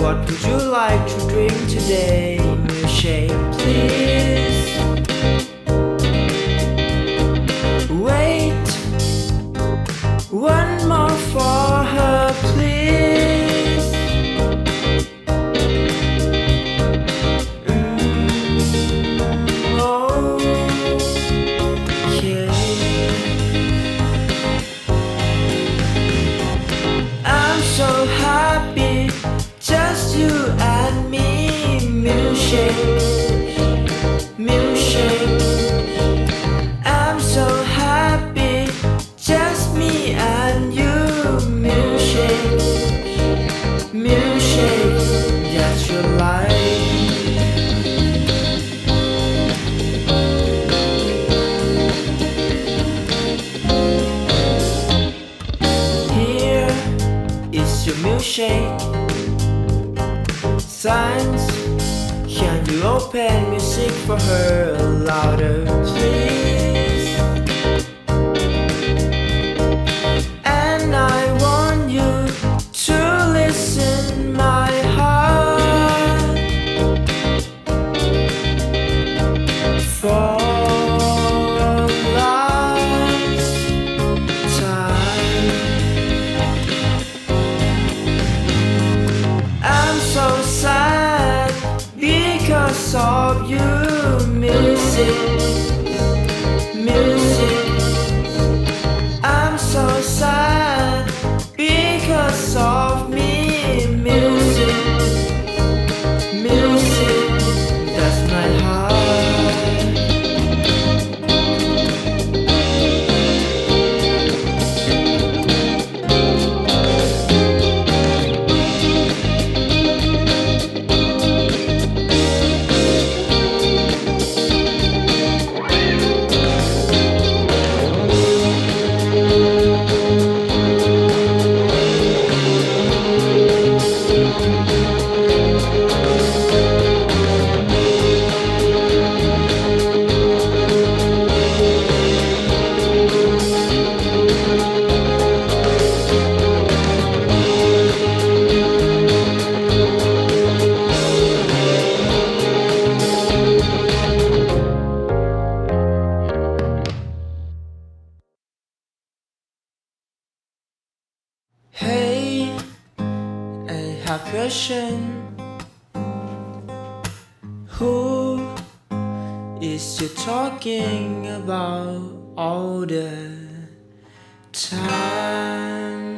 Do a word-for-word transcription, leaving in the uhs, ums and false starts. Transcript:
What would you like to drink today? Milkshake, please. Wait, one more for her, please. Mm, oh, yeah. I'm so happy, just you and me. Milkshake, milkshake. I'm so happy, just me and you. Milkshake, milkshake, that's your life. Here is your milkshake. Signs, can you open music for her louder, please? And I want you to listen, my heart, for last time. I'm so sad because of you. Music, music. I'm so sad because of me. Music, music, that's my heart. Hey, I have a question. Who is you talking about all the time?